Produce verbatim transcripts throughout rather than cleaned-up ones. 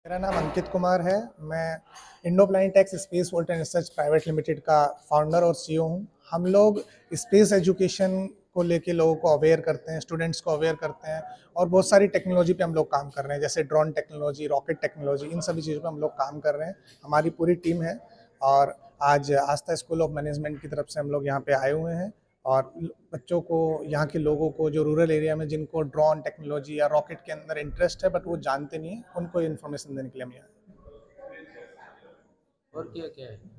मेरा नाम अंकित कुमार है। मैं Indo Planetex space volt and research private limited का फाउंडर और सीईओ हूँ। हम लोग स्पेस एजुकेशन को लेके लोगों को अवेयर करते हैं, स्टूडेंट्स को अवेयर करते हैं और बहुत सारी टेक्नोलॉजी पे हम लोग काम कर रहे हैं, जैसे ड्रोन टेक्नोलॉजी, रॉकेट टेक्नोलॉजी, इन सभी चीज़ों पे हम लोग काम कर रहे हैं। हमारी पूरी टीम है और आज आस्था स्कूल ऑफ मैनेजमेंट की तरफ से हम लोग यहाँ पे आए हुए हैं और बच्चों को, यहाँ के लोगों को जो रूरल एरिया में जिनको ड्रोन टेक्नोलॉजी या रॉकेट के अंदर इंटरेस्ट है बट वो जानते नहीं है, उनको इन्फॉर्मेशन देने के लिए हम यहाँ और क्या क्या है?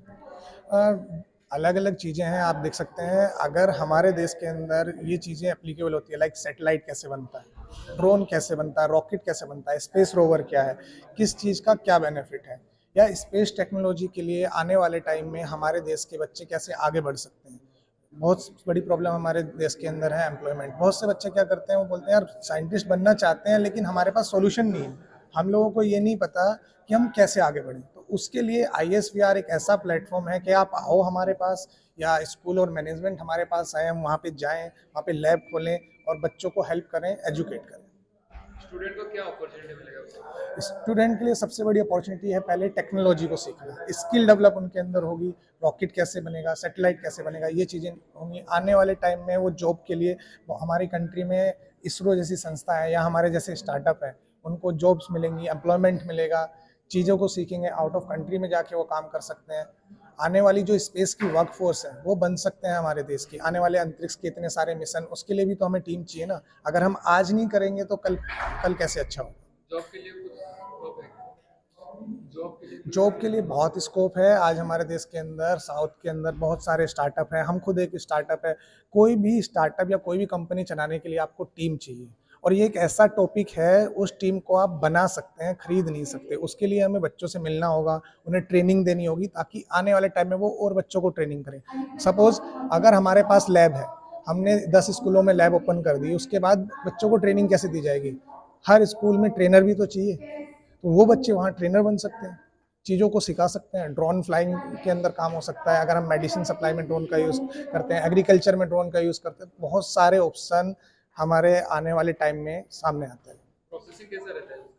हैं। अलग अलग चीज़ें हैं, आप देख सकते हैं। अगर हमारे देश के अंदर ये चीज़ें एप्लीकेबल होती है, लाइक सैटेलाइट कैसे बनता है, ड्रोन कैसे बनता है, रॉकेट कैसे बनता है, स्पेस रोवर क्या है, किस चीज़ का क्या बेनिफिट है, या स्पेस टेक्नोलॉजी के लिए आने वाले टाइम में हमारे देश के बच्चे कैसे आगे बढ़ सकते हैं। बहुत बड़ी प्रॉब्लम हमारे देश के अंदर है एम्प्लॉयमेंट। बहुत से बच्चे क्या करते हैं, वो बोलते हैं यार साइंटिस्ट बनना चाहते हैं लेकिन हमारे पास सॉल्यूशन नहीं है, हम लोगों को ये नहीं पता कि हम कैसे आगे बढ़ें। तो उसके लिए आई एस वी आर एक ऐसा प्लेटफॉर्म है कि आप आओ हमारे पास, या स्कूल और मैनेजमेंट हमारे पास आए, हम वहाँ पे जाएं, वहाँ पे लैब खोलें और बच्चों को हेल्प करें, एजुकेट करें। स्टूडेंट को क्या अपॉर्चुनिटी मिलेगा उससे? स्टूडेंट के लिए सबसे बड़ी अपॉर्चुनिटी है पहले टेक्नोलॉजी को सीखना, स्किल डेवलप उनके अंदर होगी, रॉकेट कैसे बनेगा, सैटेलाइट कैसे बनेगा, ये चीज़ें होंगी। आने वाले टाइम में वो जॉब के लिए, वो हमारी कंट्री में इसरो जैसी संस्था है या हमारे जैसे स्टार्टअप है, उनको जॉब्स मिलेंगी, एम्प्लॉयमेंट मिलेगा, चीज़ों को सीखेंगे, आउट ऑफ कंट्री में जाके वो काम कर सकते हैं। आने वाली जो स्पेस की वर्क फोर्स है वो बन सकते हैं हमारे देश की। आने वाले अंतरिक्ष के इतने सारे मिशन, उसके लिए भी तो हमें टीम चाहिए ना। अगर हम आज नहीं करेंगे तो कल कल कैसे अच्छा होगा। जॉब के लिए कुछ स्कोप है? जॉब के लिए कुछ जॉब के लिए बहुत स्कोप है। आज हमारे देश के अंदर, साउथ के अंदर बहुत सारे स्टार्टअप हैं, हम खुद एक स्टार्टअप है। कोई भी स्टार्टअप या कोई भी कंपनी चलाने के लिए आपको टीम चाहिए, और ये एक ऐसा टॉपिक है, उस टीम को आप बना सकते हैं, खरीद नहीं सकते। उसके लिए हमें बच्चों से मिलना होगा, उन्हें ट्रेनिंग देनी होगी ताकि आने वाले टाइम में वो और बच्चों को ट्रेनिंग करें। सपोज अगर हमारे पास लैब है, हमने दस स्कूलों में लैब ओपन कर दी, उसके बाद बच्चों को ट्रेनिंग कैसे दी जाएगी? हर स्कूल में ट्रेनर भी तो चाहिए, तो वो बच्चे वहाँ ट्रेनर बन सकते हैं, चीज़ों को सिखा सकते हैं। ड्रोन फ्लाइंग के अंदर काम हो सकता है, अगर हम मेडिसिन सप्लाई में ड्रोन का यूज़ करते हैं, एग्रीकल्चर में ड्रोन का यूज़ करते हैं, बहुत सारे ऑप्शन हमारे आने वाले टाइम में सामने आते हैं। प्रोसेसिंग कैसा रहता है?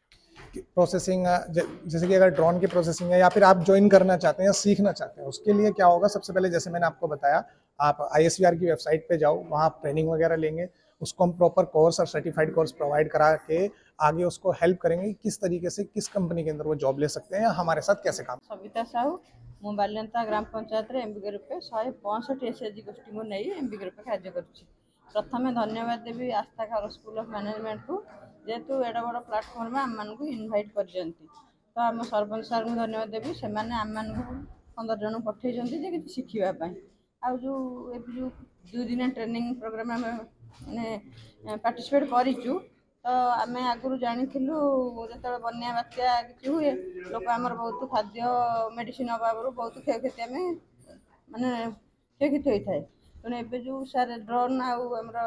प्रोसेसिंग, जैसे कि अगर ड्रोन की प्रोसेसिंग है या फिर आप ज्वाइन करना चाहते हैं या सीखना चाहते हैं, उसके लिए क्या होगा, सबसे पहले जैसे मैंने आपको बताया, आप आई एस वी आर की वेबसाइट पे जाओ, वहाँ आप ट्रेनिंग वगैरह लेंगे, उसको हम प्रॉपर कोर्स और सर्टिफाइड कोर्स प्रोवाइड करा के आगे उसको हेल्प करेंगे कि किस तरीके से किस कंपनी के अंदर वो जॉब ले सकते हैं या हमारे साथ कैसे काम। सविता साहू, मु बाल्यंता ग्राम पंचायत रे एमबी ग्रुप शहे पैंसठ एसएचजी गोष्ठी को नहीं एमबी ग्रुप कार्य करुच्ची। प्रथम धन्यवाद देवी आस्था खार स्कूल ऑफ मैनेजमेंट को, जेहेतु एड बड़ प्लाटफर्म आम मान इनभाइट कर तो आम सरपंच सार को धन्यवाद देवी, से आम मान पंद्रह जन पठे शिखापी। आउ जो जो दुई दिन ट्रेनिंग प्रोग्राम आम मैंने पार्टिसिपेट करूँ, तो आम आगुरी जानी जो बन्या बात्या किसी हुए लोक आमर बहुत खाद्य मेडिसिन अभाव बहुत क्षयक्षति आम माने क्षयक्षति होता है। तेणु एवं जो सारे ड्रोन आमर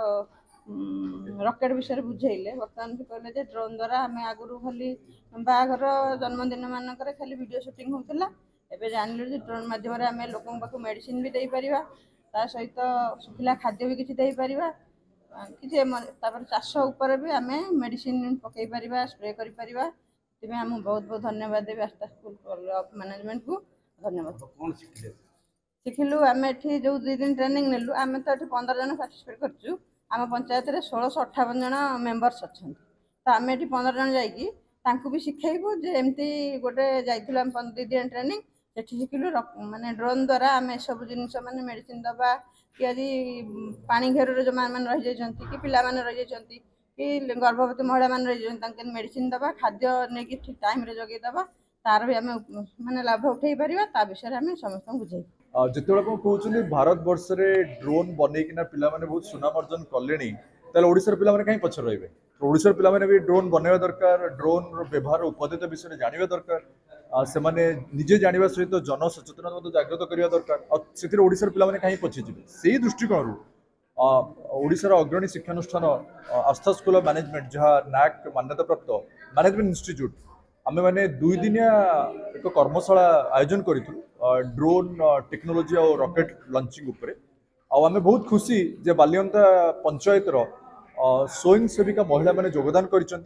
रकेट विषय बुझेले, बर्तमान भी कहले ड्रोन द्वारा आम आगुरी खाली बाहाघर जन्मदिन मानक खाली वीडियो शूटिंग होता, एवं जान ड्रोन मध्यम आम लोक मेडिसिन भी देपर, ता सहित सुखिला खाद्य भी किसी देपर, किसी चाष उपर भी आम मेडिसिन पकई पार, स्प्रे कर आम बहुत बहुत धन्यवाद देवी आस्था स्कूल ऑफ मैनेजमेंट को धन्यवाद। कौन शिखले? शिखिलु आम एठी जो दुई दिन ट्रेनिंग नेलु, आम तो ये पंद्रह जन पार्टिसिपेट करूँ। आम पंचायत में षोलश अठावन जन मेम्बर्स अच्छा, तो आम ये पंद्रह जन जाकि भी शिखेबू जे एमती गोटे जाइलु आम दुई दिन ट्रेनिंग, से शिखिलु माने ड्रोन द्वारा आम सब जिनस मैंने मेडिसिन दबा कि आज पानी घेर जो मैंने रही जाती कि पिला मैंने रही जाती कि गर्भवती महिला मैंने रही जाती मेडिसिन दबा, खाद्य नहीं ठीक टाइम रे जगे दबा, तार भी आम माने लाभ उठे पार, ता विषय आम समस्त बुझे। जिते कहते भारत वर्ष में ड्रोन बनईकिना पिला माने बहुत सुनाम अर्जन कले, ओडिशार पिला माने कहीं पछर रहिबे? ओडिशार पिला माने भी ड्रोन बनवा दरकार, ड्रोन व्यवहार उपदेत विषय जानवा दरकार, से माने निजे जानवा सहित जन सचेतन जागृत करने दरकार। से ओडिशार पिला माने कहीं पछी जिवे? से दृष्टिकोण ओडिशार अग्रणी शिक्षानुष्ठान आस्था स्कूल ऑफ मैनेजमेंट, जहाँ नाक मान्यता प्राप्त मैनेजमेंट इंस्टीट्यूट, आमे माने दुई दिनिया एक कर्मशाला आयोजन करूँ ड्रोन टेक्नोलोजी और रॉकेट लॉन्चिंग उपरे। आमे बहुत खुशी जे बालियंता पंचायत रो स्वयं सेविका महिला माने योगदान करिसेंती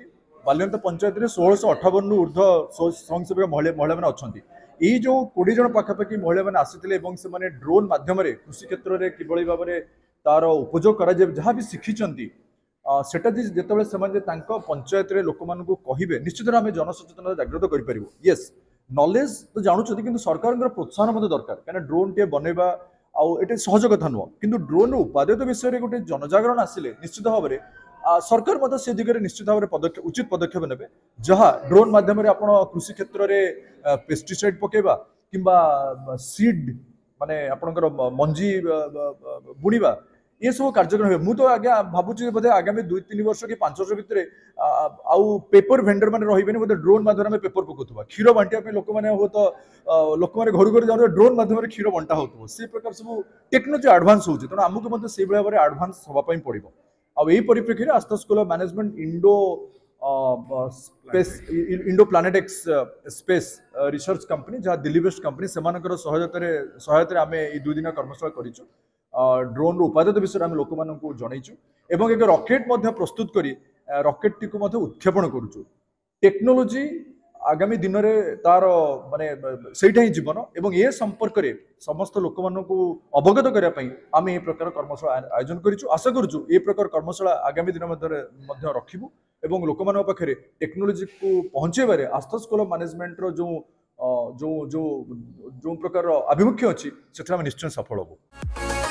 बालियंता पंचायत में षोलश अठावन ऊर्ध स्वयंसेवक महिला महिला मैंने अच्छा यही जो कोड़े जन पाखापाखि महिला मैंने आसी से ड्रोन मध्यम कृषि क्षेत्र में किभली भाव में तार उपयोग कर जहाँ भी शिखी सेटा जिते से पंचायत लोक मान कहे निश्चित आम जनसचेतनता जागृत करें येस नॉलेज तो जानूँ कि सरकार प्रोत्साहन दरकार कहीं ड्रोन टे बनवा आउ सहज कथा नुह कि ड्रोन उपादेय विषय गोटे जनजागरण आसिले निश्चित भाव में सरकार मत से दिगरे निश्चित भाव में पदक्षेप उचित पदक्षेप ने जहाँ ड्रोन मध्यम कृषि क्षेत्र में पेस्टिसाइड पकेबा किंबा सीड माने आपणकर मंजी बुणीबा ये सब कार्यक्रम हुए मुझे आज्ञा भावुँ बोधे आगामी दुई तीन वर्ष कि पांच वर्ष भितर आउ पेपर भेंडर मैंने रही बोधे ड्रोन माध्यम पेपर पकाउवा क्षीर बांटा लोक मैंने हो तो लोक मैंने घर घर जाऊँ ड्रोन माध्यम क्षीर बंटा हो से प्रकार सब टेक्नोलोजी आडभांस होती तेणु आमको से भाव में आडभांस हाँपाई पड़ो आ यही परिप्रेक्षी में Aastha school of management Indo space Indo Planetex space research company जहाँ दिल्ली बेस्ड कंपनी से सहायता आम ये दुई दिन कर्मशाला करूँ ड्रोन उपादेय विषय आम लोक मानू जनईचु एवं एक रॉकेट प्रस्तुत करी रॉकेट टी को उत्क्षेपण करुचु टेक्नोलोजी आगामी दिन में तार माने सेटा ही जीवन एवं ये संपर्क में समस्त लोक मानू अवगत करने आम ये प्रकार कर्मशाला आयोजन करूँ आशा करूँ ये प्रकार कर्मशाला आगामी दिन मध्य रखिबु एवं लोक मान पाखे टेक्नोलोजी को पहुँचेबारे आस्था स्कूल ऑफ मैनेजमेंट जो जो जो जो प्रकार आभिमुख्य अच्छी से निश्चय सफल हबु।